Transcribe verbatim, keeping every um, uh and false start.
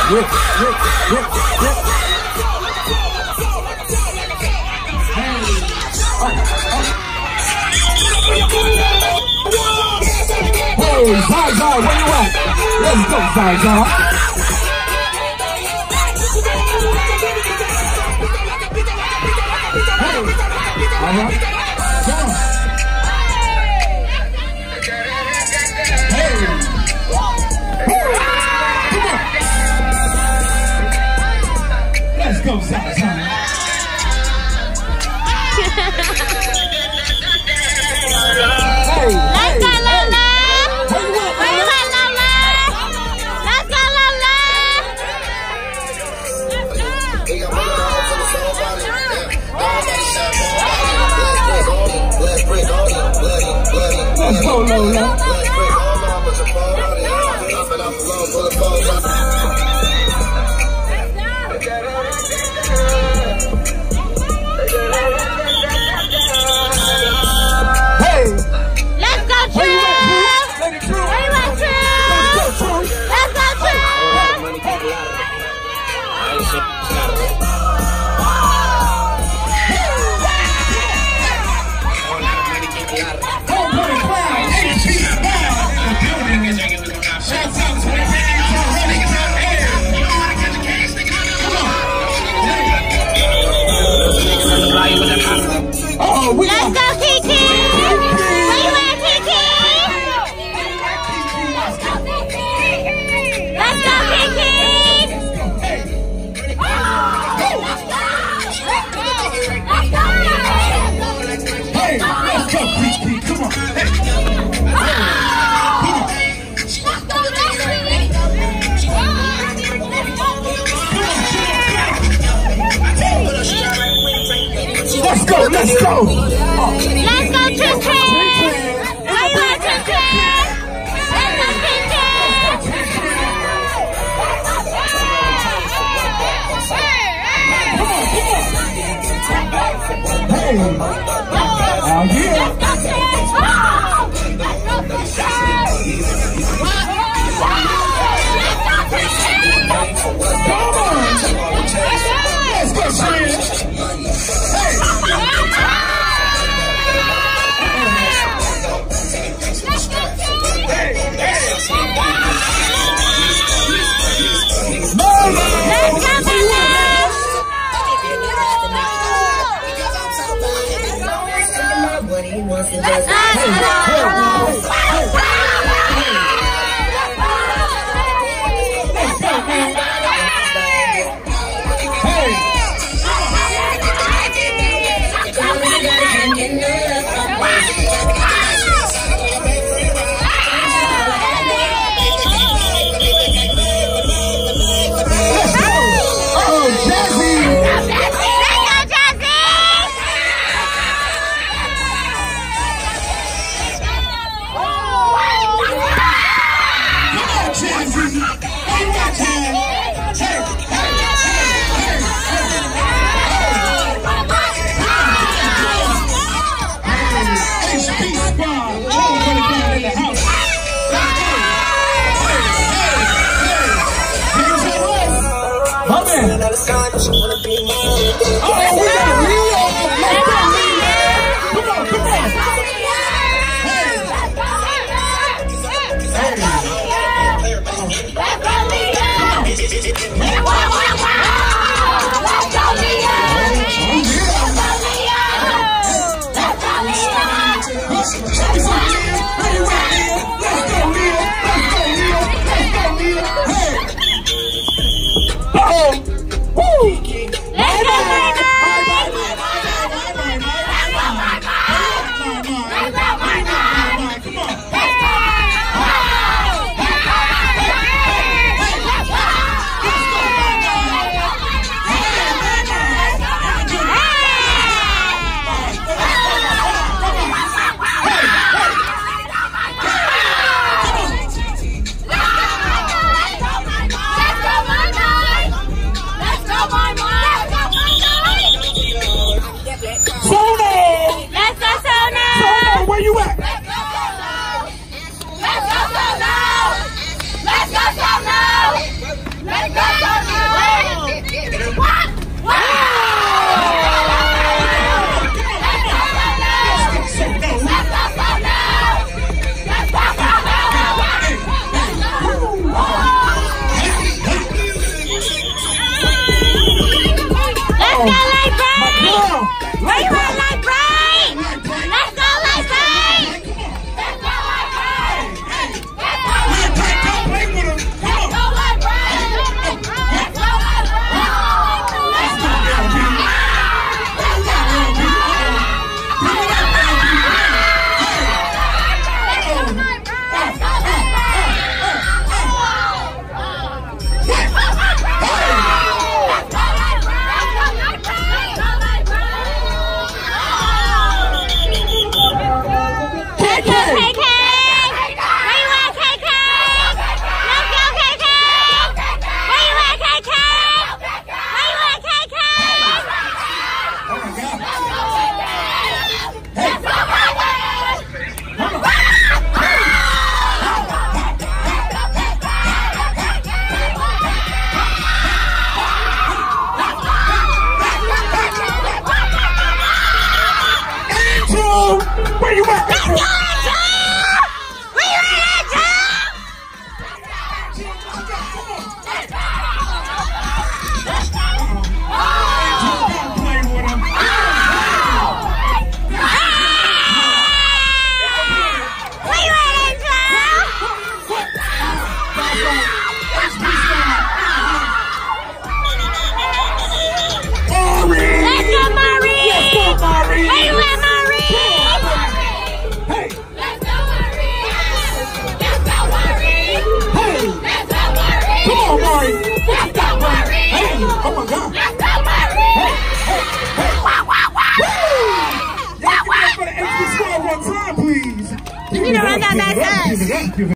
Whip, whip, whip, whip. Hey, Zaza, where you at? Let's go, Zaza. Hey, uh-huh. Come on. Hey. Come on. Let's go, Zaza. Hey, hey, hey. Let's go, Lola. Hey! Let's go, True! Where you at, True? Where you at, True? Let's go, True! Let's go, True! Oh, we Let's go, Kiki! Where you at, Kiki? Let's go, Kiki! Let's go, Kiki! Hey, let's go, Kiki! Come on! Hey. Let's go, let's go! Oh. Let's go, Trin Trin! Where you at, Trin Trin? Let's go, Trin Trin! Hey! Oh, yeah! Come on! Let's go, Trin! Where you at? Let's go, Angel! Where you at, Angel? Oh my God! Let's go, Marie! Hey, hey, hey! Wow, wow, wow! Y'all give it up for the H P Squad one time, please. You need to run that back up.